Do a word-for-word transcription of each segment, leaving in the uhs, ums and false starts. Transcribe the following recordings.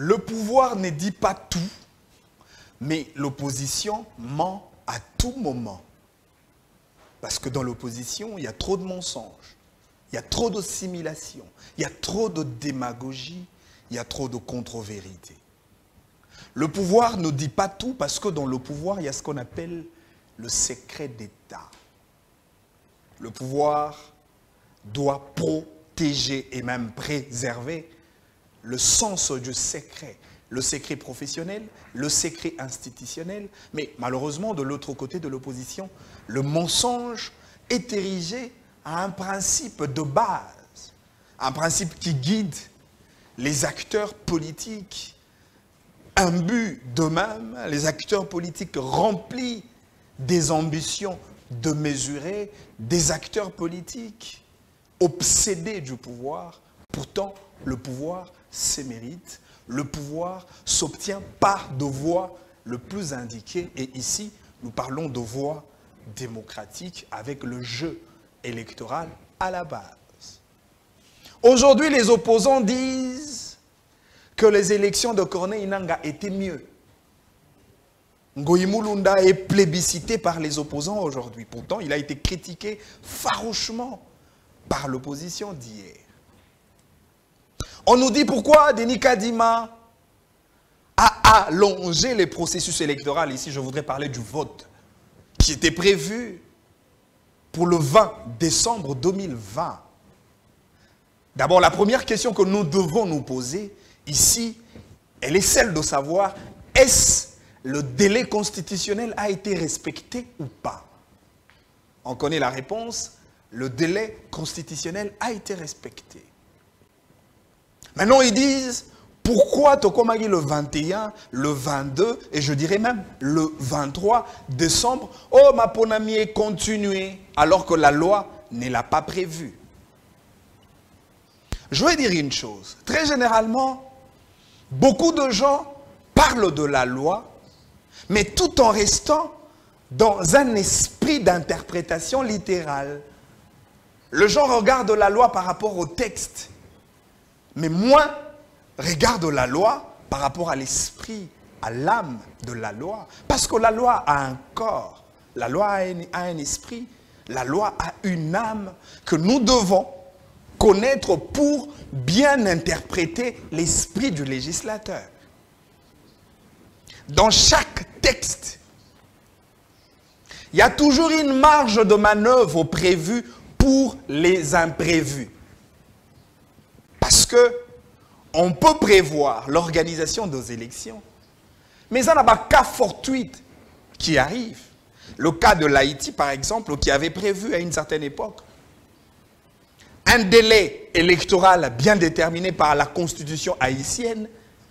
Le pouvoir ne dit pas tout, mais l'opposition ment à tout moment. Parce que dans l'opposition, il y a trop de mensonges, il y a trop de simulation, il y a trop de démagogie, il y a trop de contre-vérité. Le pouvoir ne dit pas tout parce que dans le pouvoir, il y a ce qu'on appelle le secret d'État. Le pouvoir doit protéger et même préserver le sens du secret. Le secret professionnel, le secret institutionnel. Mais malheureusement, de l'autre côté de l'opposition, le mensonge est érigé à un principe de base. Un principe qui guide les acteurs politiques. Un but d'eux-mêmes, les acteurs politiques remplis des ambitions de mesurer, des acteurs politiques obsédés du pouvoir. Pourtant, le pouvoir s'émérite. Le pouvoir s'obtient par de voies le plus indiquées. Et ici, nous parlons de voies démocratiques avec le jeu électoral à la base. Aujourd'hui, les opposants disent que les élections de Corneille Nangaa étaient mieux. Ngoï Mulunda est plébiscité par les opposants aujourd'hui. Pourtant, il a été critiqué farouchement par l'opposition d'hier. On nous dit pourquoi Denis Kadima a allongé les processus électoraux. Ici, je voudrais parler du vote qui était prévu pour le vingt décembre deux mille vingt. D'abord, la première question que nous devons nous poser ici, elle est celle de savoir, est-ce le délai constitutionnel a été respecté ou pas? On connaît la réponse, le délai constitutionnel a été respecté. Maintenant, ils disent, pourquoi Tokomagi le vingt et un, le vingt-deux, et je dirais même le vingt-trois décembre, oh, ma ponami est continué, alors que la loi ne l'a pas prévu. Je vais dire une chose. Très généralement, beaucoup de gens parlent de la loi, mais tout en restant dans un esprit d'interprétation littérale. Le gens regarde la loi par rapport au texte, mais moins regarde la loi par rapport à l'esprit, à l'âme de la loi. Parce que la loi a un corps, la loi a un, a un esprit, la loi a une âme que nous devons connaître pour bien interpréter l'esprit du législateur. Dans chaque texte, il y a toujours une marge de manœuvre prévue pour les imprévus. Parce que on peut prévoir l'organisation des élections, mais ça n'a pas cas fortuit qui arrive. Le cas de l'Haïti, par exemple, qui avait prévu à une certaine époque un délai électoral bien déterminé par la constitution haïtienne,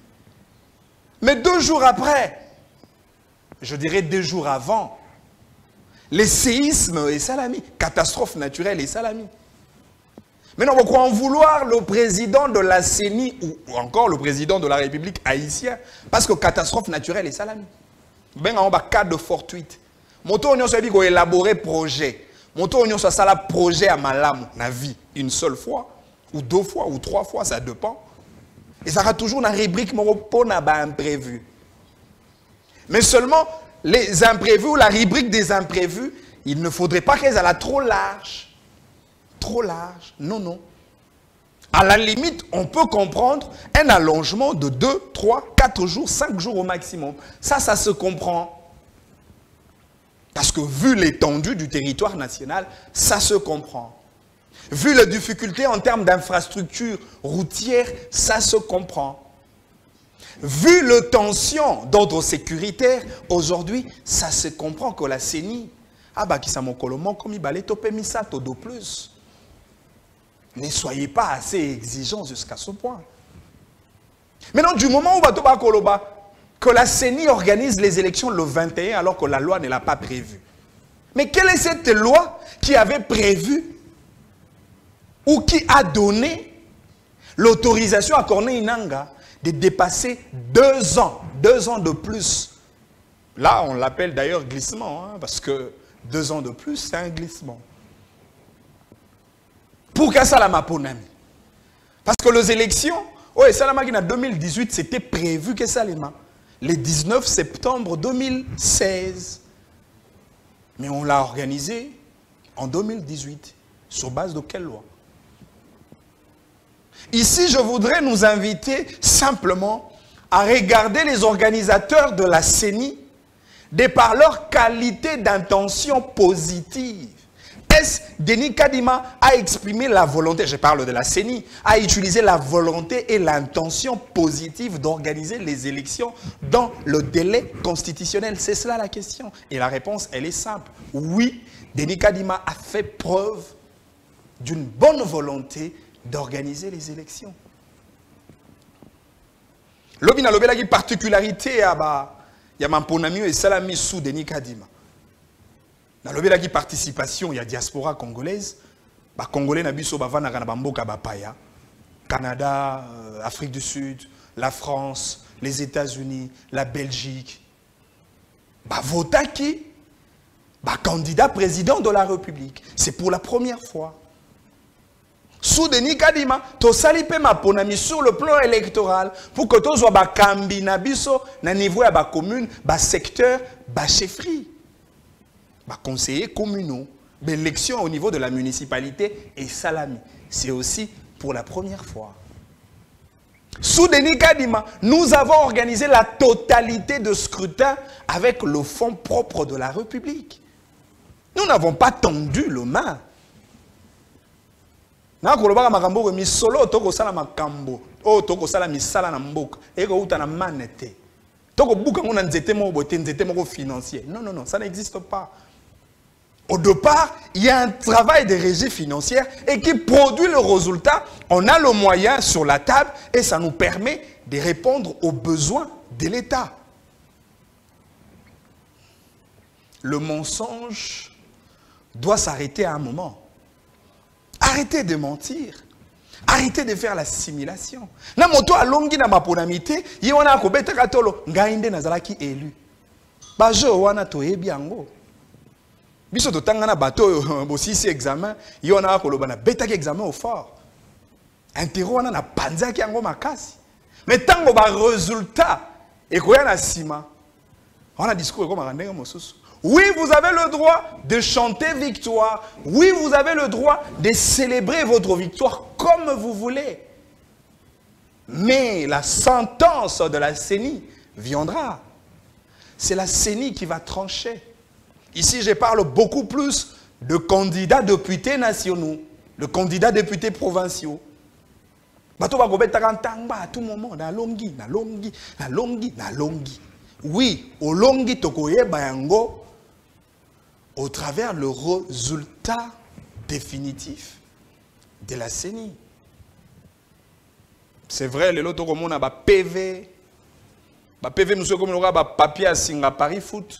mais deux jours après, je dirais deux jours avant, les séismes et salami, catastrophes naturelles et salami. Maintenant, pourquoi en vouloir le président de la C E N I ou encore le président de la République haïtienne? Parce que catastrophe naturelle et salami. Ben, on a cas de fortuite. Moto, on a dit qu'on élaborer projet. Moto, on a ça projet à malam, na vie, une seule fois, ou deux fois, ou trois fois, ça dépend. Et ça sera toujours dans la rubrique pour imprévu. Mais seulement, les imprévus ou la rubrique des imprévus, il ne faudrait pas qu'elle soit trop large. Trop large. Non, non. À la limite, on peut comprendre un allongement de deux, trois, quatre jours, cinq jours au maximum. Ça, ça se comprend. Parce que vu l'étendue du territoire national, ça se comprend. Vu les difficultés en termes d'infrastructures routières, ça se comprend. Vu les tensions d'ordre sécuritaire, aujourd'hui, ça se comprend que la C E N I, ah bah qui ça mon colomon comme il balait topé misa tout de plus. Ne soyez pas assez exigeants jusqu'à ce point. Maintenant, du moment où Bato Bakoloba, que la C E N I organise les élections le vingt et un alors que la loi ne l'a pas prévu. Mais quelle est cette loi qui avait prévu ou qui a donné l'autorisation à Corneille Nangaa de dépasser deux ans, deux ans de plus? Là, on l'appelle d'ailleurs glissement, hein, parce que deux ans de plus, c'est un glissement. Pour qu'à ça la maponami. Parce que les élections, Oh, et ça, en deux mille dix-huit, c'était prévu que ça, le dix-neuf septembre deux mille seize. Mais on l'a organisé en deux mille dix-huit. Sur base de quelle loi? Ici, je voudrais nous inviter simplement à regarder les organisateurs de la C E N I de par leur qualité d'intention positive. Est-ce que Denis Kadima a exprimé la volonté, je parle de la C E N I, a utilisé la volonté et l'intention positive d'organiser les élections dans le délai constitutionnel? C'est cela la question. Et la réponse, elle est simple. Oui, Denis Kadima a fait preuve d'une bonne volonté d'organiser les élections. Lobi na lobela ki particularité ya ba ya mamponami et salami sous Denis Kadima. Na lobela ki participation ya diaspora congolaise, ba congolais na biso bavana kana bamboka bapaya, Canada, euh, Afrique du Sud, la France, les États-Unis, la Belgique. Ba votaki ba candidat président de la République. C'est pour la première fois. Sous Denis Kadima, to salipe ma ponami sur le plan électoral pour que to soit ba kambi na biso na niveau ya ba commune, ba secteur, ba chefferie, ba conseillers communaux, ba élection au niveau de la municipalité et salami. C'est aussi pour la première fois. Sous Denis Kadima, nous avons organisé la totalité de scrutin avec le fonds propre de la République. Nous n'avons pas tendu le main. Na koloba makambo mi solo toko sala makambo o toko sala misala na mboka eko uta na manete toko buka ngona nzete mo bote nzete mo financier. Non non non, ça n'existe pas. Au départ, il y a un travail de régie financière et qui produit le résultat. On a le moyen sur la table et ça nous permet de répondre aux besoins de l'État. Le mensonge doit s'arrêter à un moment. Arrêtez de mentir. Arrêtez de faire la simulation. Na moto alongi na maponamité, ye wana akobeta katolo ngainde nazalaki élu. Ba jo wana toyebi yango. Biso to tangana bato bo sisi examen, ye wana akoloba na betaki examen au fort. Intero wana na panzaki yango makasi. Mais tango ba résultat ekoya na sima. On a discours comme randenge mosusu. Oui, vous avez le droit de chanter victoire. Oui, vous avez le droit de célébrer votre victoire comme vous voulez. Mais la sentence de la C E N I viendra. C'est la C E N I qui va trancher. Ici, je parle beaucoup plus de candidats députés nationaux, de candidats députés provinciaux. À tout moment, na longi, na longi, na longi, na longi. Oui, au longi tokoye bayango. Au travers le résultat définitif de la C E N I. C'est vrai, les autres comme on a P V, P V monsieur comme on a papier à Singa Paris Foot,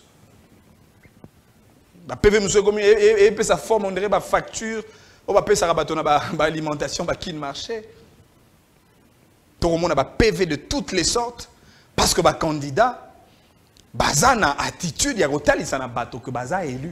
P V monsieur comme et puis sa forme on dirait ba facture, on va payer ça rabatona ba alimentation ba qui marché. Tout le monde a P V de toutes les sortes parce que ba candidat bazana attitude ya rotali sana bato que baza élu.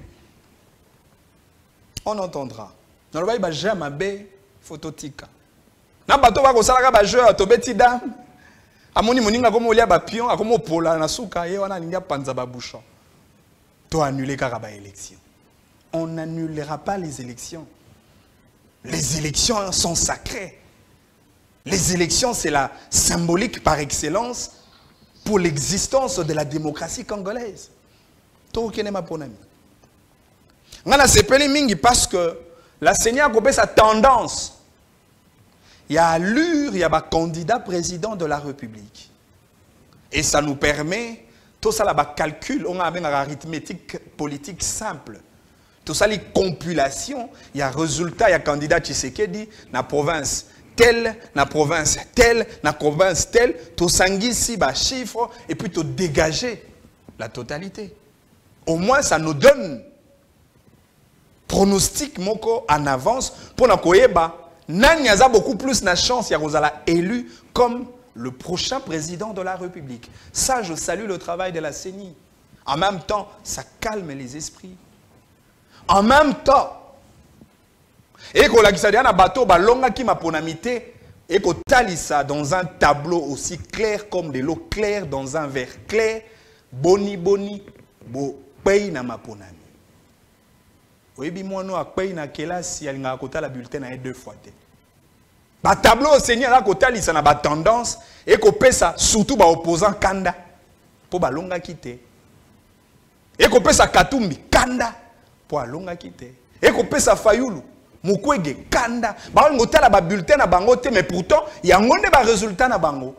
On entendra. Dans le bail ba jamais bé phototika. Na bato ba ko sala ba jeu to beti dam. Amoni moninga comme olia ba pion, comme pola na suka ye wana linga panza ba bouchon. To annuler kaka ba élection. On n'annulera pas les élections. Les élections sont sacrées. Les élections c'est la symbolique par excellence pour l'existence de la démocratie congolaise. To kene ma ponami. Ngana sepeli mingi parce que la Seigneur a coupé sa tendance. Il y a allure, il y a un candidat président de la République. Et ça nous permet, tout ça là, bah, calcul, on a une arithmétique politique simple. Tout ça, les compulations, il y a résultat, il y a candidat Tshisekedi, dans la province telle, dans la province telle, dans la province telle, tout ça ici, bah, chiffre, et puis tout dégager la totalité. Au moins, ça nous donne pronostic moko en avance pour na koyeba nani aza beaucoup plus na chance ya kozala élu comme le prochain président de la République. Ça, je salue le travail de la C E N I. En même temps, ça calme les esprits. En même temps, et qu'on a dit na bateau balonga ki maponamité et qu'on talit ça dans un tableau aussi clair comme de l'eau claire dans un verre clair, boni boni, bo paye na maponami. Oui, bi moi no paye na kelasi ya linga kota la bulletin na deux fois. Ba tableau au Seigneur là kota li ça na ba tendance et qu'on paie ça surtout ba opposant kanda pour ba longa quitter. Et qu'on paie ça katumbi kanda pour longa quitter. Et qu'on paie ça Fayulu Mukwege kanda ba ngota la ba bulletin na bango te mais pourtant il y a ngonde ba résultat na bango.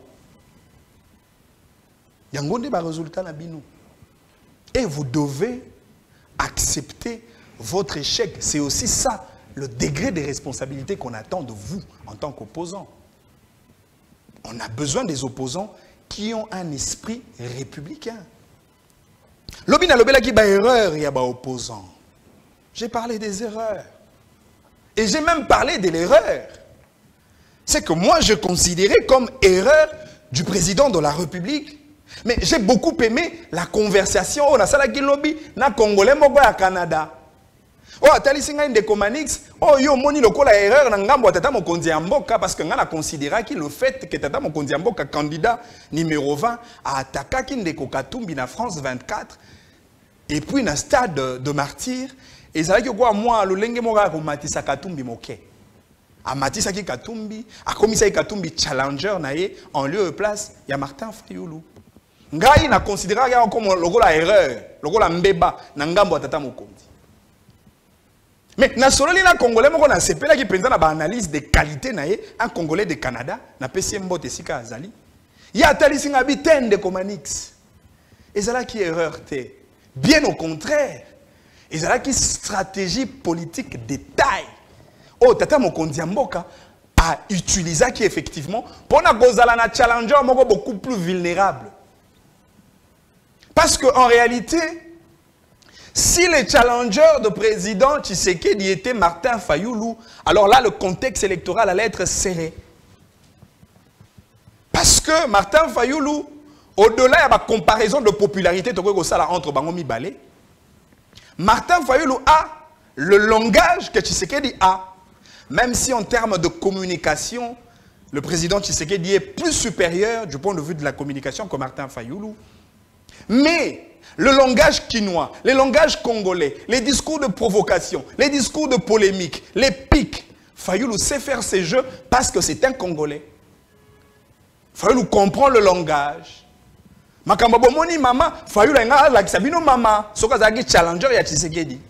Il y a ngonde ba résultat na bino. Et vous devez accepter votre échec. C'est aussi ça le degré de responsabilité qu'on attend de vous en tant qu'opposant. On a besoin des opposants qui ont un esprit républicain. Lobina lobela ki ba erreur ya ba opposant. J'ai parlé des erreurs. Et j'ai même parlé de l'erreur. C'est que moi je considérais comme erreur du président de la République. Mais j'ai beaucoup aimé la conversation. On a ça qui lobby na Congolais moko ya Canada. Oh, atali singa inde komanix. Oh, yo moni lokola erreur na ngambo tata mokonzi ya mboka parce que ngana considéra ki le fait que tata mokonzi ya mboka candidat numéro vingt a attaqué ki ndeko Katumbi na France vingt-quatre et puis na stade de, de martyr et ça que quoi moi le lenge moka ko matisa Katumbi moke. A matisa ki Katumbi, a komisa Katumbi challenger na ye en lieu et place ya Martin Fayulu. Ngai na considéra comme lokola erreur, lokola mbeba na ngambo tata mokonzi. Mais na sololi na Congolais moko na sepela ki penza na ba analyse de qualité na ye un Congolais de Canada na P C M Mbote sika azali. Ya tali singa bitende komanix. Ezala ki erreur te. Bien au contraire. Ezala ki stratégie politique de taille. Oh tata mokonzi mboka a utilisé qui effectivement pour na kozala na challenger moko beaucoup plus vulnérable. Parce que en réalité si le challenger de président Tshisekedi était Martin Fayulu, alors là, le contexte électoral allait être serré. Parce que Martin Fayulu, au-delà de la comparaison de popularité entre Bangomi Balé, Martin Fayulu a le langage que Tshisekedi a. Même si en termes de communication, le président Tshisekedi est plus supérieur du point de vue de la communication que Martin Fayulu. Mais le langage quinois, les langages congolais, les discours de provocation, les discours de polémique, les pics, Fayulu sait faire ces jeux parce que c'est un Congolais. Fayulu comprend le langage. Makamba bomoni mama, Fayulu nga la kisabino mama, soka zagi challenger ya Tshisekedi.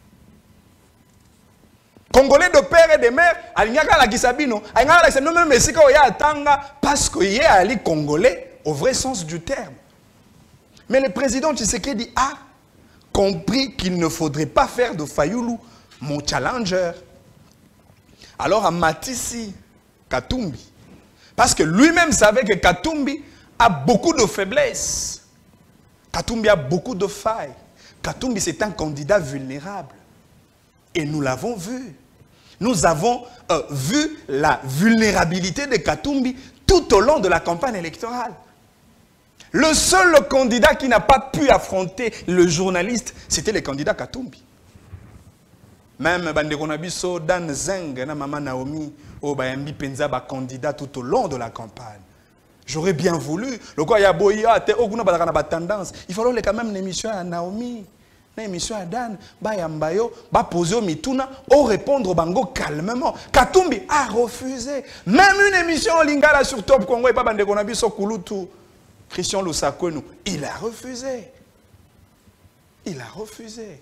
Congolais de père et de mère, alinyaka la kisabino, alinyaka la kisabino même mesika oya atanga parce que yé ali congolais au vrai sens du terme. Mais le président Tshisekedi a compris qu'il ne faudrait pas faire de Fayulu mon challenger. Alors à Matisi Katumbi, parce que lui-même savait que Katumbi a beaucoup de faiblesses. Katumbi a beaucoup de failles. Katumbi c'est un candidat vulnérable. Et nous l'avons vu. Nous avons euh, vu la vulnérabilité de Katumbi tout au long de la campagne électorale. Le seul candidat qui n'a pas pu affronter le journaliste, c'était le candidat Katumbi. Même Bandekonabiso, Dan Zeng, na Maman Naomi, Obayambi Penza, candidat tout au long de la campagne. J'aurais bien voulu. Le quoi, il y a Boya, tendance. Il fallait quand même une émission à Naomi, une émission à Dan, Bayambayo, ba poser au mituna, ou répondre au bango calmement. Katumbi a refusé. Même une émission en lingala sur Top Congo et pas Bandekonabiso Kulutu. Christian Lusakonou, il a refusé. Il a refusé.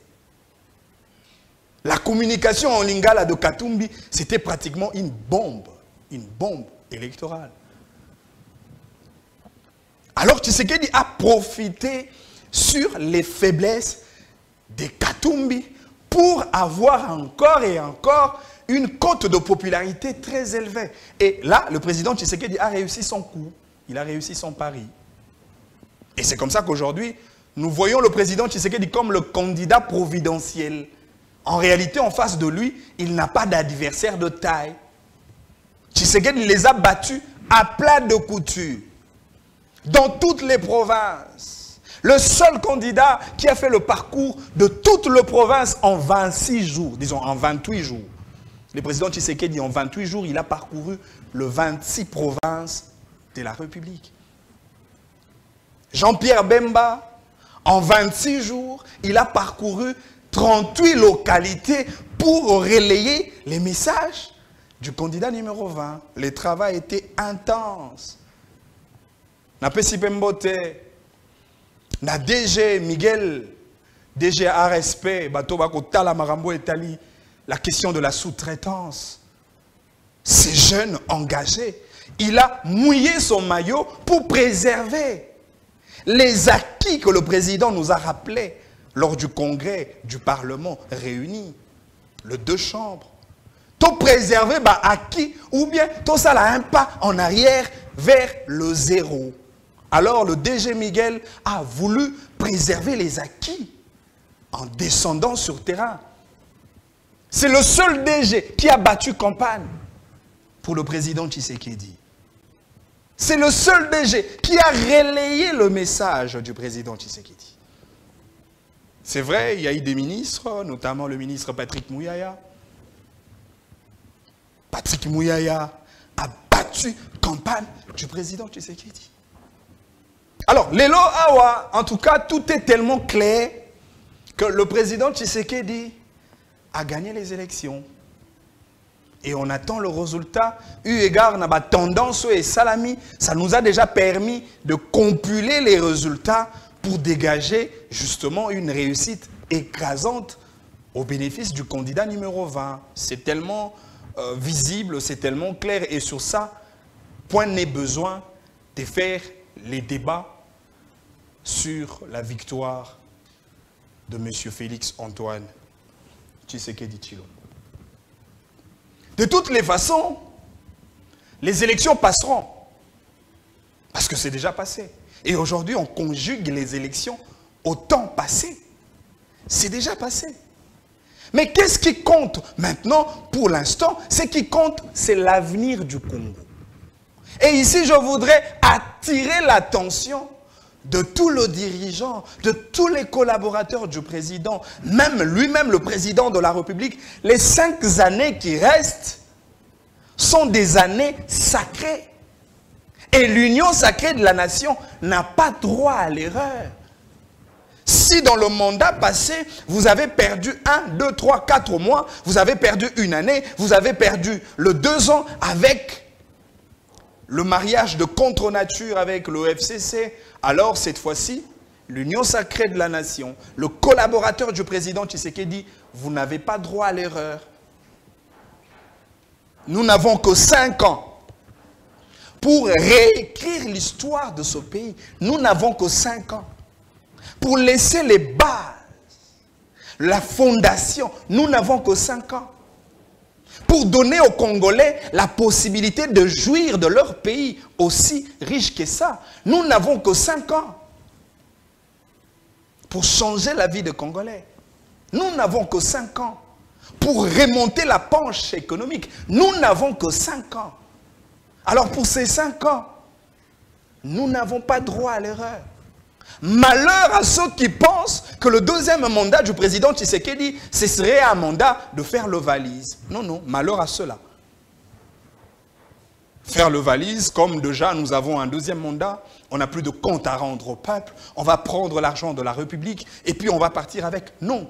La communication en lingala de Katumbi, c'était pratiquement une bombe. Une bombe électorale. Alors Tshisekedi a profité sur les faiblesses de Katumbi pour avoir encore et encore une cote de popularité très élevée. Et là, le président Tshisekedi a réussi son coup. Il a réussi son pari. Et c'est comme ça qu'aujourd'hui, nous voyons le président Tshisekedi comme le candidat providentiel. En réalité, en face de lui, il n'a pas d'adversaire de taille. Tshisekedi les a battus à plat de couture. Dans toutes les provinces. Le seul candidat qui a fait le parcours de toutes les provinces en vingt-six jours, disons en vingt-huit jours. Le président Tshisekedi, en vingt-huit jours, il a parcouru le vingt-six provinces de la République. Jean-Pierre Bemba, en vingt-six jours, il a parcouru trente-huit localités pour relayer les messages du candidat numéro vingt. Le travail était intense. Na Pessi Pembote, na D G Miguel, D G R S P, Bato Bako Tala Marambo Etali, la question de la sous-traitance. Ces jeunes engagés, il a mouillé son maillot pour préserver les acquis que le président nous a rappelés lors du congrès du Parlement réuni, les deux chambres. Tout préserver bah, acquis ou bien tout ça là un pas en arrière vers le zéro. Alors le D G Miguel a voulu préserver les acquis en descendant sur terrain. C'est le seul D G qui a battu campagne pour le président Tshisekedi. C'est le seul D G qui a relayé le message du président Tshisekedi. C'est vrai, il y a eu des ministres, notamment le ministre Patrick Mouyaya. Patrick Mouyaya a battu campagne du président Tshisekedi. Alors, Lelo Awa, en tout cas, tout est tellement clair que le président Tshisekedi a gagné les élections. Et on attend le résultat. Eu égard à la tendance et salami, ça nous a déjà permis de compiler les résultats pour dégager justement une réussite écrasante au bénéfice du candidat numéro vingt. C'est tellement euh, visible, c'est tellement clair. Et sur ça, point n'est besoin de faire les débats sur la victoire de M. Félix Antoine Tshisekedi Tshilombo. De toutes les façons, les élections passeront. Parce que c'est déjà passé. Et aujourd'hui, on conjugue les élections au temps passé. C'est déjà passé. Mais qu'est-ce qui compte maintenant, pour l'instant? Ce qui compte, c'est l'avenir du Congo. Et ici, je voudrais attirer l'attention de tous les dirigeants, de tous les collaborateurs du président, même lui-même le président de la République. Les cinq années qui restent sont des années sacrées. Et l'union sacrée de la nation n'a pas droit à l'erreur. Si dans le mandat passé, vous avez perdu un, deux, trois, quatre mois, vous avez perdu une année, vous avez perdu le deux ans avec le mariage de contre-nature avec le F C C, alors cette fois-ci, l'union sacrée de la nation, le collaborateur du président Tshisekedi, vous n'avez pas droit à l'erreur. Nous n'avons que cinq ans pour réécrire l'histoire de ce pays. Nous n'avons que cinq ans pour laisser les bases, la fondation. Nous n'avons que cinq ans pour donner aux Congolais la possibilité de jouir de leur pays aussi riche que ça. Nous n'avons que cinq ans pour changer la vie des Congolais. Nous n'avons que cinq ans pour remonter la pente économique. Nous n'avons que cinq ans. Alors pour ces cinq ans, nous n'avons pas droit à l'erreur. Malheur à ceux qui pensent que le deuxième mandat du président Tshisekedi, ce serait un mandat de faire le valise. Non, non, malheur à ceux-là. Faire le valise, comme déjà nous avons un deuxième mandat, on n'a plus de compte à rendre au peuple, on va prendre l'argent de la République et puis on va partir avec. Non.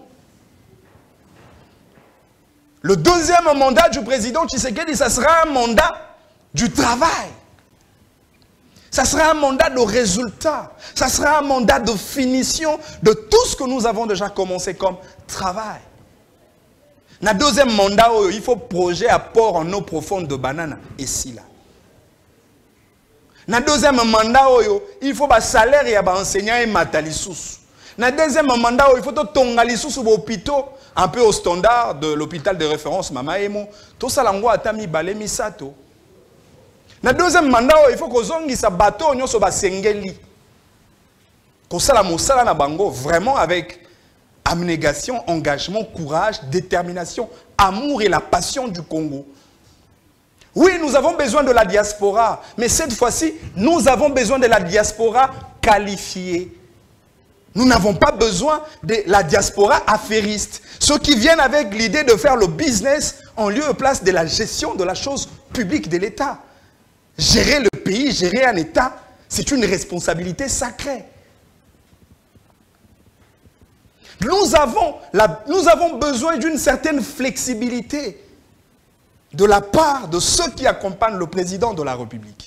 Le deuxième mandat du président Tshisekedi, ça sera un mandat du travail. Ça sera un mandat de résultat. Ça sera un mandat de finition de tout ce que nous avons déjà commencé comme travail. Dans le deuxième mandat, il faut projet à port en eau profonde de banane. Et si là. Dans le deuxième mandat, il faut un salaire et un enseignant et matalisous. Dans le deuxième mandat, il faut tongali sous l'hôpital, un peu au standard de l'hôpital de référence Mama Emo. Tout ça, l'ango atami balé misato. Dans le deuxième mandat, il faut que zongi sa bateau nyo so ba sengeli. Ko sala mosala na bango vraiment avec abnégation, engagement, courage, détermination, amour et la passion du Congo. Oui, nous avons besoin de la diaspora, mais cette fois-ci, nous avons besoin de la diaspora qualifiée. Nous n'avons pas besoin de la diaspora affairiste. Ceux qui viennent avec l'idée de faire le business en lieu et place de la gestion de la chose publique de l'État. Gérer le pays, gérer un État, c'est une responsabilité sacrée. Nous avons, la, nous avons besoin d'une certaine flexibilité de la part de ceux qui accompagnent le président de la République.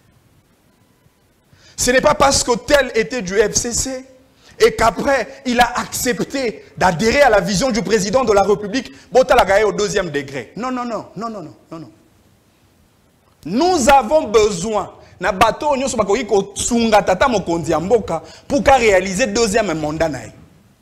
Ce n'est pas parce que tel était du F C C et qu'après, il a accepté d'adhérer à la vision du président de la République, Botalagaye au deuxième degré. Non, non, non, non, non, non, non, non. Nous avons besoin na bateau nyonso bakoki ko tsunga tata mokonzi ya mboka pour qu'à réaliser deuxième mandat naï.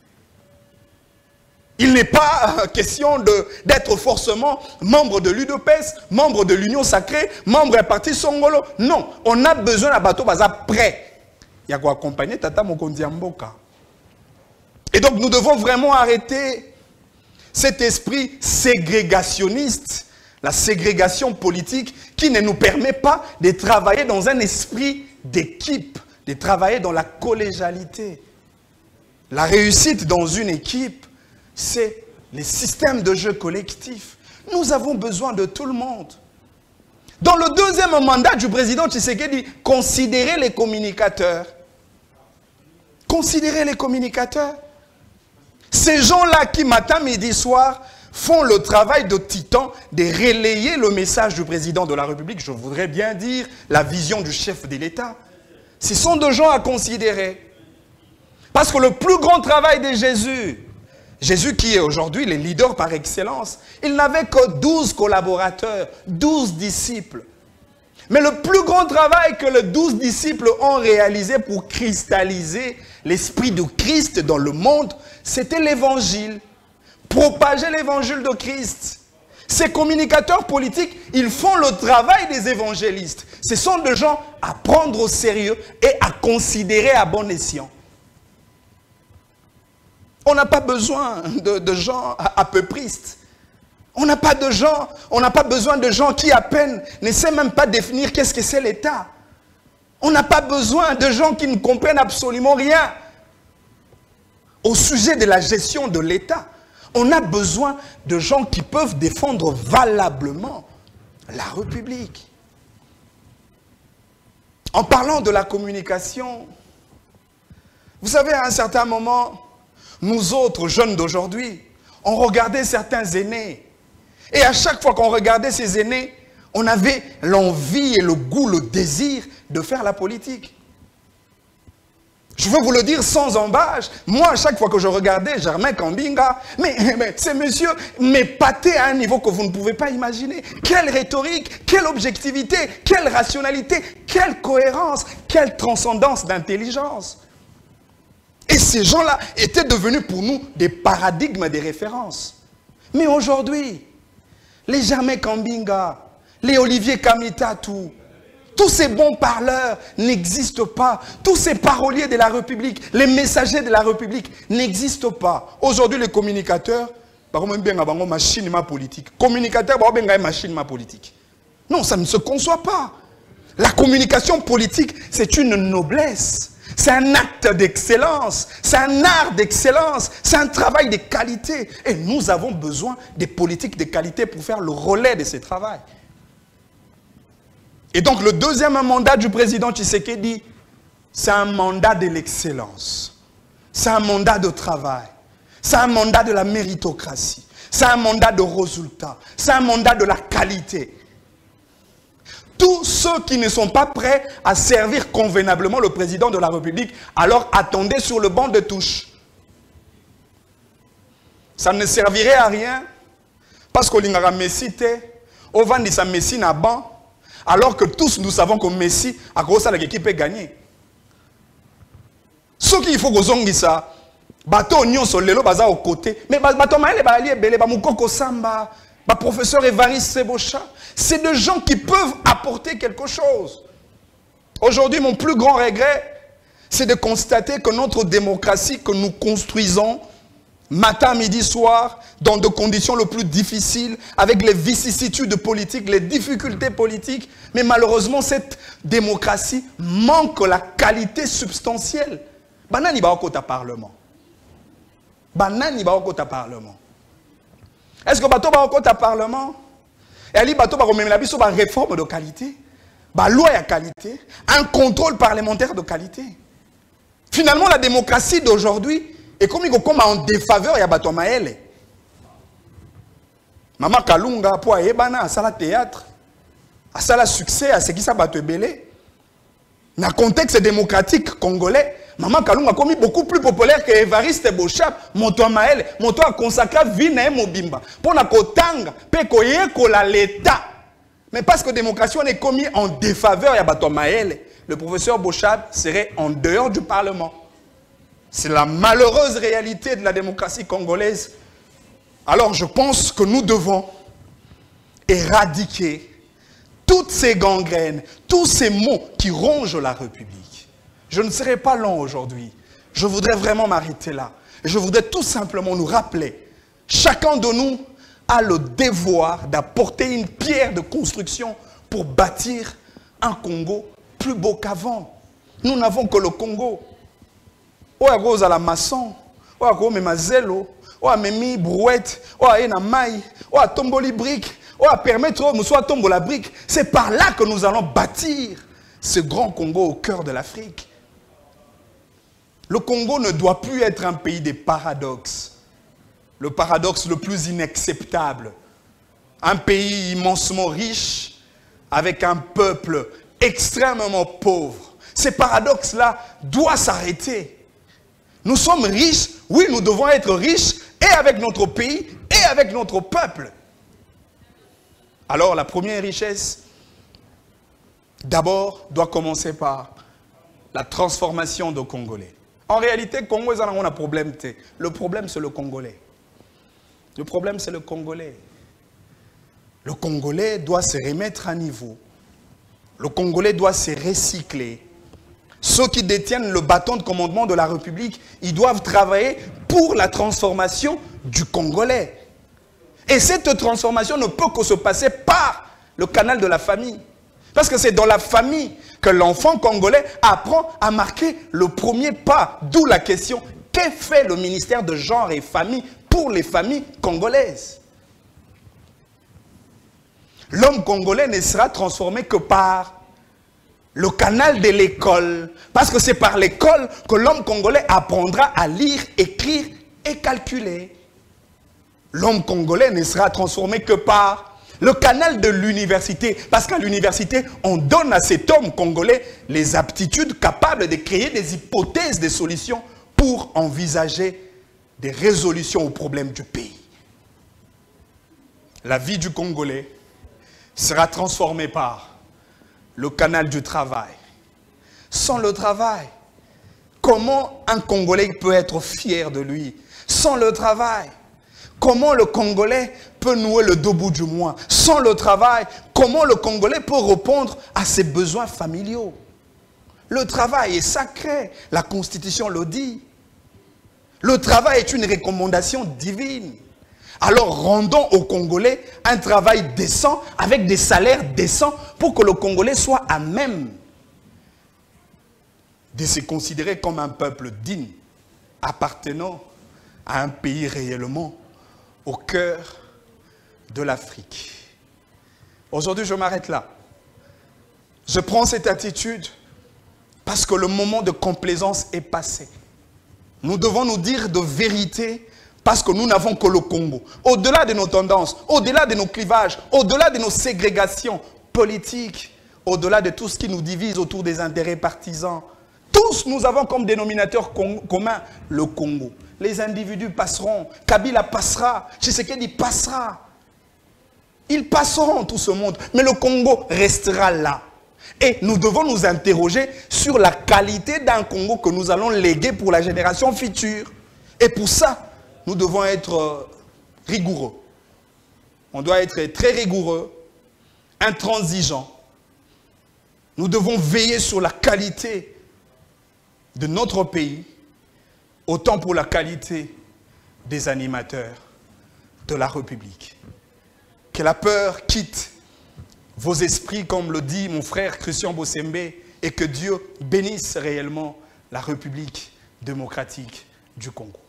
Il n'est pas question d'être forcément membre de l'U D P S, membre de l'Union Sacrée, membre du Parti Songolo. Non, on a besoin d'un bateau baza prêt. Il y a quoi accompagner Tata Mokondi Mboka. Et donc nous devons vraiment arrêter cet esprit ségrégationniste, la ségrégation politique qui ne nous permet pas de travailler dans un esprit d'équipe, de travailler dans la collégialité. La réussite dans une équipe, c'est les systèmes de jeu collectif. Nous avons besoin de tout le monde. Dans le deuxième mandat du président Tshisekedi, considérez les communicateurs. Considérez les communicateurs. Ces gens-là qui, matin, midi, soir, font le travail de titan de relayer le message du président de la République, je voudrais bien dire la vision du chef de l'État. Ce sont des gens à considérer. Parce que le plus grand travail de Jésus, Jésus qui est aujourd'hui le leader par excellence, il n'avait que douze collaborateurs, douze disciples. Mais le plus grand travail que les douze disciples ont réalisé pour cristalliser l'esprit de Christ dans le monde, c'était l'évangile. Propager l'évangile de Christ. Ces communicateurs politiques, ils font le travail des évangélistes. Ce sont des gens à prendre au sérieux et à considérer à bon escient. On n'a pas besoin de, de gens à, à peu pristes. On n'a pas de gens, on n'a pas besoin de gens qui à peine ne savent même pas définir qu'est-ce que c'est l'État. On n'a pas besoin de gens qui ne comprennent absolument rien au sujet de la gestion de l'État. On a besoin de gens qui peuvent défendre valablement la République. En parlant de la communication, vous savez, à un certain moment, nous autres jeunes d'aujourd'hui, on regardait certains aînés. Et à chaque fois qu'on regardait ces aînés, on avait l'envie et le goût, le désir de faire la politique. Je veux vous le dire sans embâche. Moi, à chaque fois que je regardais Germain Kambinga, mais, mais ces messieurs m'épataient à un niveau que vous ne pouvez pas imaginer. Quelle rhétorique, quelle objectivité, quelle rationalité, quelle cohérence, quelle transcendance d'intelligence. Et ces gens-là étaient devenus pour nous des paradigmes, des références. Mais aujourd'hui, les Germain Kambinga, les Olivier Kamitatou, tous ces bons parleurs n'existent pas. Tous ces paroliers de la République, les messagers de la République n'existent pas. Aujourd'hui, les communicateurs, machine ma politique. Communicateurs, machine ma politique. Non, ça ne se conçoit pas. La communication politique, c'est une noblesse. C'est un acte d'excellence. C'est un art d'excellence. C'est un travail de qualité. Et nous avons besoin des politiques de qualité pour faire le relais de ce travail. Et donc le deuxième mandat du président Tshisekedi, c'est un mandat de l'excellence. C'est un mandat de travail. C'est un mandat de la méritocratie. C'est un mandat de résultat. C'est un mandat de la qualité. Tous ceux qui ne sont pas prêts à servir convenablement le président de la République, alors attendez sur le banc de touche. Ça ne servirait à rien parce qu'on a Messi, on va dire Messi na banc. Alors que tous nous savons que Messi a gros ça l'équipe peut gagner. Ce qu'il faut que zongi ça, bateau nyon sur lelo baza au côté, mais bateau maël ba ali belé ba mukoko samba, ba professeur Évariste Sebocha, c'est des gens qui peuvent apporter quelque chose. Aujourd'hui, mon plus grand regret, c'est de constater que notre démocratie que nous construisons matin, midi, soir, dans des conditions les plus difficiles, avec les vicissitudes politiques, les difficultés politiques. Mais malheureusement, cette démocratie manque la qualité substantielle. Banani ba okota parlement. Banani ba okota parlement. Est-ce que bateau va au compte à parlement? Et ali bateau va remettre la biso ba réforme de qualité, ba loi de qualité, un contrôle parlementaire de qualité. Finalement, la démocratie d'aujourd'hui est comme comme en défaveur ya bateau maele. Maman Kalunga pour ebana à sala théâtre, à sala succès, à ce qui ça bateau belé. Dans le contexte démocratique congolais, Maman Kalunga a commis beaucoup plus populaire que Évariste Bochap, Montoa Maël, Montoa a consacré vie na Mobimba. Pour na kotanga, pe koye kola l'État. Mais parce que la démocratie on est commis en défaveur ya Bato Maël, le professeur Bochap serait en dehors du Parlement. C'est la malheureuse réalité de la démocratie congolaise. Alors je pense que nous devons éradiquer toutes ces gangrènes, tous ces maux qui rongent la République. Je ne serai pas long aujourd'hui. Je voudrais vraiment m'arrêter là. Et je voudrais tout simplement nous rappeler, chacun de nous a le devoir d'apporter une pierre de construction pour bâtir un Congo plus beau qu'avant. Nous n'avons que le Congo. Oya rose à la maçon, oya rome mazelo, oya memi brouette, oya ena maï, oya tomboli brique. On va permettre au Moussa tomber la brique. C'est par là que nous allons bâtir ce grand Congo au cœur de l'Afrique. Le Congo ne doit plus être un pays des paradoxes. Le paradoxe le plus inacceptable. Un pays immensement riche avec un peuple extrêmement pauvre. Ces paradoxes-là doivent s'arrêter. Nous sommes riches, oui, nous devons être riches et avec notre pays et avec notre peuple. Alors la première richesse, d'abord, doit commencer par la transformation des Congolais. En réalité, le Congo, on a un problème. Le problème, c'est le Congolais. Le problème, c'est le Congolais. Le Congolais doit se remettre à niveau. Le Congolais doit se recycler. Ceux qui détiennent le bâton de commandement de la République, ils doivent travailler pour la transformation du Congolais. Et cette transformation ne peut que se passer par le canal de la famille. Parce que c'est dans la famille que l'enfant congolais apprend à marquer le premier pas. D'où la question, qu'est fait le ministère de genre et famille pour les familles congolaises? L'homme congolais ne sera transformé que par le canal de l'école. Parce que c'est par l'école que l'homme congolais apprendra à lire, écrire et calculer. L'homme congolais ne sera transformé que par le canal de l'université. Parce qu'à l'université, on donne à cet homme congolais les aptitudes capables de créer des hypothèses, des solutions pour envisager des résolutions aux problèmes du pays. La vie du Congolais sera transformée par le canal du travail. Sans le travail, comment un Congolais peut être fier de lui? Sans le travail, comment le Congolais peut nouer le deux bouts du mois? Sans le travail, comment le Congolais peut répondre à ses besoins familiaux? Le travail est sacré, la Constitution le dit. Le travail est une recommandation divine. Alors rendons aux Congolais un travail décent, avec des salaires décents, pour que le Congolais soit à même de se considérer comme un peuple digne, appartenant à un pays réellement au cœur de l'Afrique. Aujourd'hui, je m'arrête là. Je prends cette attitude parce que le moment de complaisance est passé. Nous devons nous dire de vérité parce que nous n'avons que le Congo. Au-delà de nos tendances, au-delà de nos clivages, au-delà de nos ségrégations politiques, au-delà de tout ce qui nous divise autour des intérêts partisans, tous nous avons comme dénominateur commun le Congo. Les individus passeront, Kabila passera, Tshisekedi passera. Ils passeront tout ce monde, mais le Congo restera là. Et nous devons nous interroger sur la qualité d'un Congo que nous allons léguer pour la génération future. Et pour ça, nous devons être rigoureux. On doit être très rigoureux, intransigeants. Nous devons veiller sur la qualité de notre pays, autant pour la qualité des animateurs de la République. Que la peur quitte vos esprits, comme le dit mon frère Christian Bossembe, et que Dieu bénisse réellement la République démocratique du Congo.